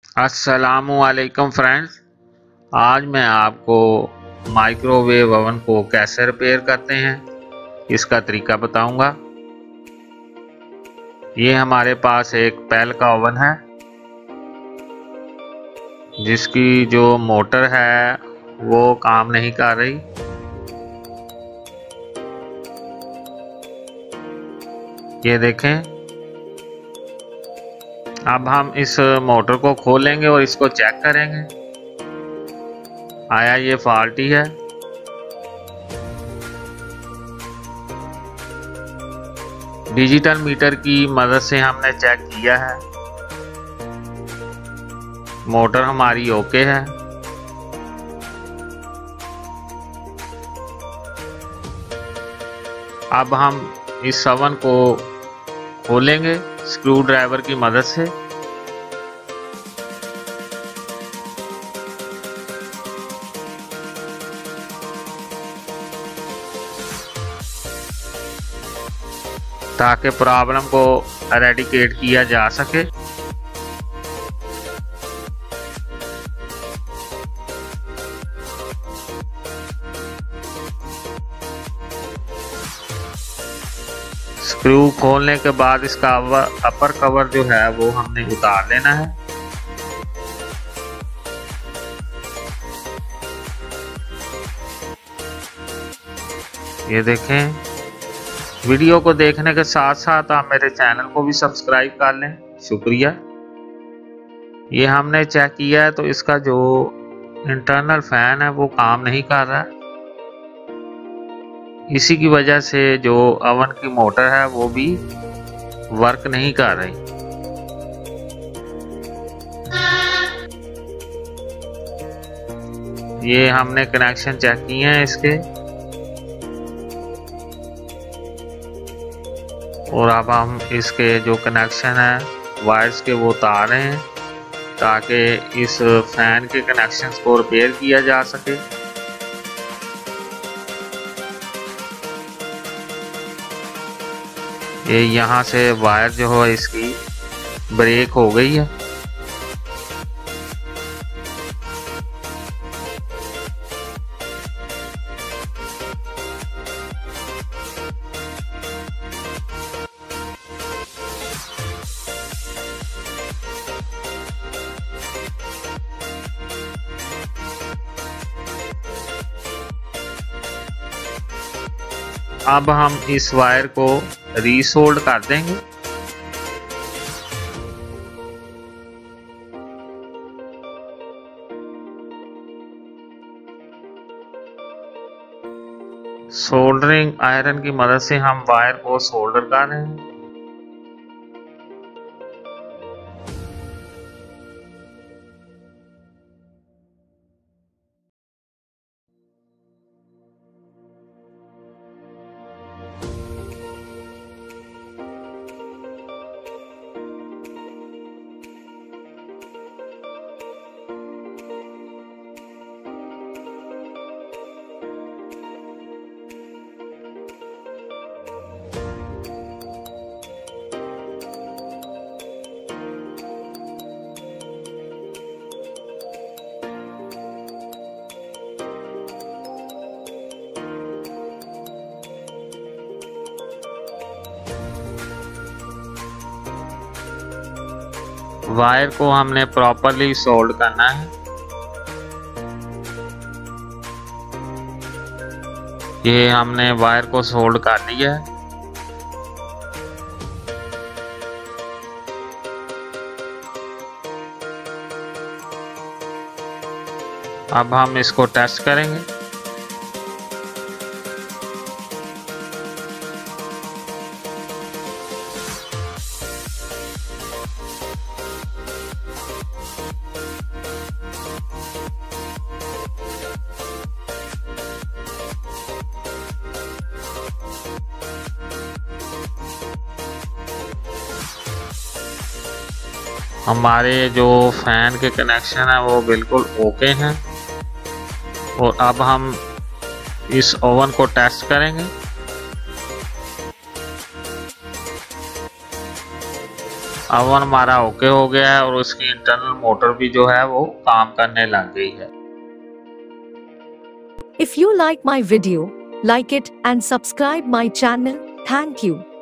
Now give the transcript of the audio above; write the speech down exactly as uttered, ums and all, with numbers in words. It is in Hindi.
अस्सलामुअलैकुम फ्रेंड्स। आज मैं आपको माइक्रोवेव ओवन को कैसे रिपेयर करते हैं इसका तरीका बताऊंगा। ये हमारे पास एक पेल का ओवन है जिसकी जो मोटर है वो काम नहीं कर रही। ये देखें। अब हम इस मोटर को खोलेंगे और इसको चेक करेंगे आया ये फॉल्टी है। डिजिटल मीटर की मदद से हमने चेक किया है, मोटर हमारी ओके है। अब हम इस ओवन को खोलेंगे स्क्रू ड्राइवर की मदद से। ताकि प्रॉब्लम को एरेडिकेट किया जा सके। स्क्रू खोलने के बाद इसका अपर कवर जो है वो हमने उतार लेना है। ये देखें। वीडियो को देखने के साथ साथ आप मेरे चैनल को भी सब्सक्राइब कर लें, शुक्रिया। ये हमने चेक किया है तो इसका जो इंटरनल फैन है वो काम नहीं कर रहा है। इसी की वजह से जो ओवन की मोटर है वो भी वर्क नहीं कर रही। ये हमने कनेक्शन चेक किए हैं इसके, और अब हम इसके जो कनेक्शन है वायर्स के वो उतार रहे हैं ताकि इस फैन के कनेक्शंस को रिपेयर किया जा सके। ये यहाँ से वायर जो है इसकी ब्रेक हो गई है। अब हम इस वायर को रीसोल्ड कर देंगे। सोल्डरिंग आयरन की मदद से हम वायर को सोल्डर कर रहे हैं। वायर को हमने प्रॉपरली सोल्ड करना है। ये हमने वायर को सोल्ड कर लिया है। अब हम इसको टेस्ट करेंगे। हमारे जो फैन के कनेक्शन है वो बिल्कुल ओके हैं। और अब हम इस ओवन को टेस्ट करेंगे। ओवन हमारा ओके हो गया है और उसकी इंटरनल मोटर भी जो है वो काम करने लग गई है। If you like my video, like it and subscribe my channel. Thank you.